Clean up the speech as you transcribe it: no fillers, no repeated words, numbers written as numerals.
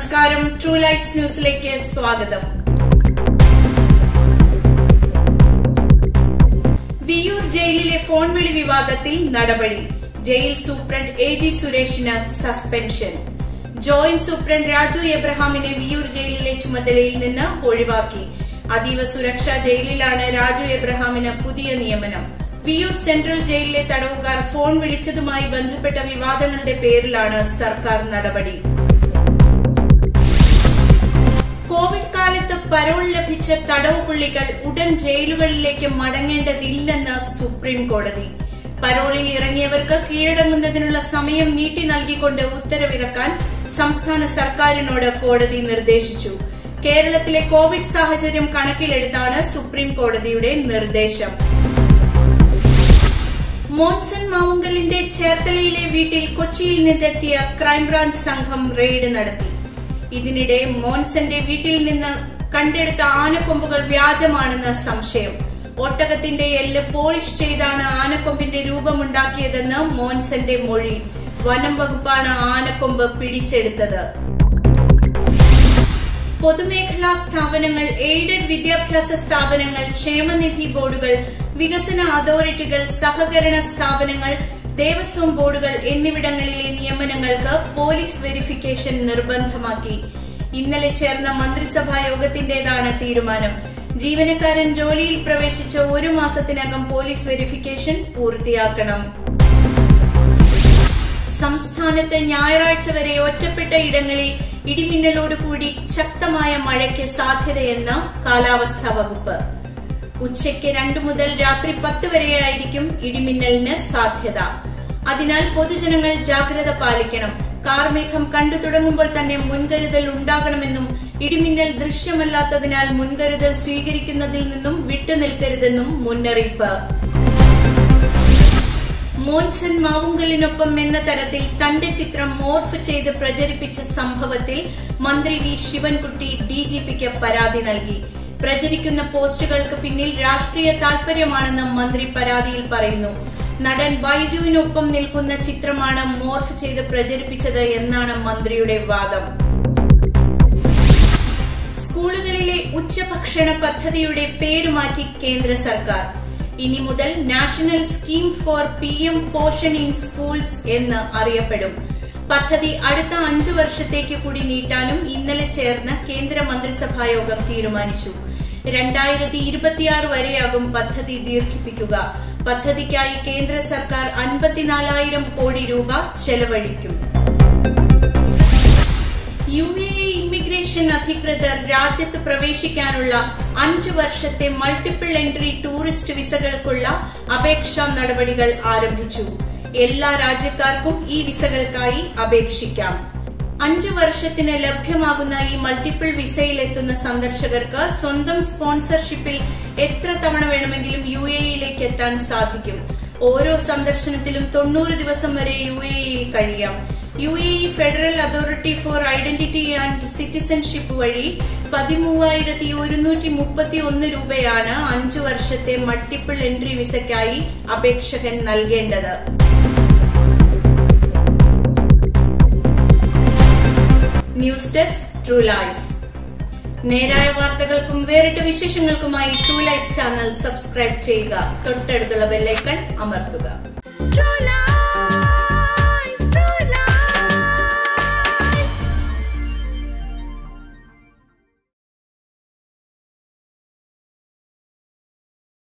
നമസ്കാരം, true life ന്യൂസിലേക്ക് സ്വാഗതം. വിയൂർ ജയിലിലെ ഫോൺ വിളി വിവാദത്തിൽ നടപടി. ജയിൽ സൂപ്രണ്ട് AG സുരേഷിന് സസ്പെൻഷൻ. ജോയിന്റ് സൂപ്രണ്ട് രാജു എബ്രഹാമിനെ വിയൂർ ജയിലിലെ ചുമതലയിൽ നിന്ന് ഒഴിവാക്കി. അതീവ സുരക്ഷാ ജയിലിലാണ് രാജു എബ്രഹാമിന് പുതിയ നിയമനം. വിയൂർ സെൻട്രൽ ജയിലിലെ തടവുകാർ ഫോൺ വിളിച്ചതുമായി ബന്ധപ്പെട്ട വിവാദങ്ങളുടെ പേരിലാണ് സർക്കാർ നടപടി. കോവിഡ് കാലത്ത് പരോൾ ലഭിച്ച തടവുപുള്ളികൾ ഉടൻ ജയിലുകളിലേക്ക് മടങ്ങേണ്ടതില്ലെന്ന് സുപ്രീം കോടതി. പരോളിൽ ഇറങ്ങിയവർക്ക് കീഴടങ്ങുന്നതിനുള്ള സമയം നീട്ടി നൽകിക്കൊണ്ട് ഉത്തരവിറക്കാൻ സംസ്ഥാന സർക്കാരിനോട് കോടതി നിർദ്ദേശിച്ചു. കേരളത്തിലെ കോവിഡ് സാഹചര്യം കണക്കിലെടുത്താണ് സുപ്രീം കോടതിയുടെ നിർദ്ദേശം. മോൻസൺ മാവുങ്കലിന്റെ ചേർത്തലയിലെ വീട്ടിൽ കൊച്ചിയിൽ നിന്നെത്തിയ ക്രൈംബ്രാഞ്ച് സംഘം റെയ്ഡ് നടത്തി. ഇതിനിടെ മോൻസന്റെ വീട്ടിൽ നിന്ന് കണ്ടെടുത്ത ആനക്കൊമ്പുകൾ വ്യാജമാണെന്ന് സംശയം. ഒട്ടകത്തിന്റെ എല്ല് പോളിഷ് ചെയ്താണ് ആനക്കൊമ്പിന്റെ രൂപമുണ്ടാക്കിയതെന്ന് മോൻസന്റെ മൊഴി. വനം വകുപ്പാണ് ആനക്കൊമ്പ് പിടിച്ചെടുത്തത്. പൊതുമേഖലാ സ്ഥാപനങ്ങൾ, എയ്ഡഡ് വിദ്യാഭ്യാസ സ്ഥാപനങ്ങൾ, ക്ഷേമനിധി ബോർഡുകൾ, വികസന അതോറിറ്റികൾ, സഹകരണ സ്ഥാപനങ്ങൾ, ദേവസ്വം ബോർഡുകൾ എന്നിവിടങ്ങളിലെ നിയമനങ്ങൾക്ക് പോലീസ് വെരിഫിക്കേഷൻ നിർബന്ധമാക്കി. ഇന്നലെ ചേർന്ന മന്ത്രിസഭാ യോഗത്തിന്റേതാണ് തീരുമാനം. ജീവനക്കാരൻ ജോലിയിൽ പ്രവേശിച്ച 1 മാസത്തിനകം പോലീസ് വെരിഫിക്കേഷൻ പൂർത്തിയാക്കണം. സംസ്ഥാനത്ത് ഞായറാഴ്ച വരെ ഒറ്റപ്പെട്ട ഇടങ്ങളിൽ ഇടിമിന്നലോടുകൂടി ശക്തമായ മഴയ്ക്ക് സാധ്യതയെന്ന് കാലാവസ്ഥാ വകുപ്പ്. ഉച്ചയ്ക്ക് 2 മുതൽ രാത്രി 10 വരെയായിരിക്കും ഇടിമിന്നലിന് സാധ്യത. അതിനാൽ പൊതുജനങ്ങൾ ജാഗ്രത പാലിക്കണം. കാർമേഘം കണ്ടു തുടങ്ങുമ്പോൾ തന്നെ മുൻകരുതൽ ഉണ്ടാകണമെന്നും ഇടിമിന്നൽ ദൃശ്യമല്ലാത്തതിനാൽ മുൻകരുതൽ സ്വീകരിക്കുന്നതിൽ നിന്നും വിട്ടുനിൽക്കരുതെന്നും മുന്നറിയിപ്പ്. മോൻസൺ മാവുങ്കലിനൊപ്പം എന്ന തരത്തിൽ തന്റെ ചിത്രം മോർഫ് ചെയ്ത് പ്രചരിപ്പിച്ച സംഭവത്തിൽ മന്ത്രി വി ശിവൻകുട്ടി DGPക്ക് പരാതി നൽകി. പ്രചരിക്കുന്ന പോസ്റ്റുകൾക്ക് പിന്നിൽ രാഷ്ട്രീയ താൽപര്യമാണെന്ന് മന്ത്രി പരാതിയിൽ പറയുന്നു. നടൻ ബൈജുവിനൊപ്പം നിൽക്കുന്ന ചിത്രമാണ് മോർഫ് ചെയ്ത് പ്രചരിപ്പിച്ചത് എന്നാണ് മന്ത്രിയുടെ വാദം. സ്കൂളുകളിലെ ഉച്ചഭക്ഷണ പദ്ധതിയുടെ പേരുമാറ്റി കേന്ദ്ര സർക്കാർ. ഇനി മുതൽ national scheme for PM Poshan in schools എന്ന് അറിയപ്പെടും. പദ്ധതി അടുത്ത 5 വർഷത്തേക്ക് കൂടി നീട്ടാനും ഇന്നലെ ചേർന്ന കേന്ദ്ര മന്ത്രിസഭായോഗം തീരുമാനിച്ചു. 2026 വരെയാകും പദ്ധതി ദീർഘിപ്പിക്കുക. പദ്ധതിക്കായി കേന്ദ്ര സർക്കാർ 54,000 കോടി രൂപ ചെലവഴിക്കും. UAE ഇമിഗ്രേഷൻ അധികൃതർ രാജ്യത്ത് പ്രവേശിക്കാനുള്ള 5 വർഷത്തെ മൾട്ടിപ്പിൾ എൻട്രി ടൂറിസ്റ്റ് വിസകൾക്കുള്ള അപേക്ഷാ നടപടികൾ ആരംഭിച്ചു. എല്ലാ രാജ്യക്കാർക്കും ഈ വിസകൾക്കായി അപേക്ഷിക്കാം. 5 വർഷത്തിന് ലഭ്യമാകുന്ന ഈ മൾട്ടിപ്പിൾ വിസയിലെത്തുന്ന സന്ദർശകർക്ക് സ്വന്തം സ്പോൺസർഷിപ്പിൽ എത്ര തവണ വേണമെങ്കിലും UAEയിലേക്ക് എത്താൻ സാധിക്കും. ഓരോ സന്ദർശനത്തിലും 90 ദിവസം വരെ UAEയിൽ കഴിയാം. UAE federal authority for identity and citizenship വഴി 13,131 രൂപയാണ് 5 വർഷത്തെ മൾട്ടിപ്പിൾ എൻട്രി വിസയ്ക്കായി അപേക്ഷകൻ നൽകേണ്ടത്. News desk, true life. നേരായ വാർത്തകൾക്കും വേറിട്ട വിശേഷങ്ങൾക്കുമായി ട്രൂ ലൈഫ് ചാനൽ സബ്സ്ക്രൈബ് ചെയ്യുക. തൊട്ടടുത്തുള്ള ബെല്ലൈക്കൺ അമർത്തുക.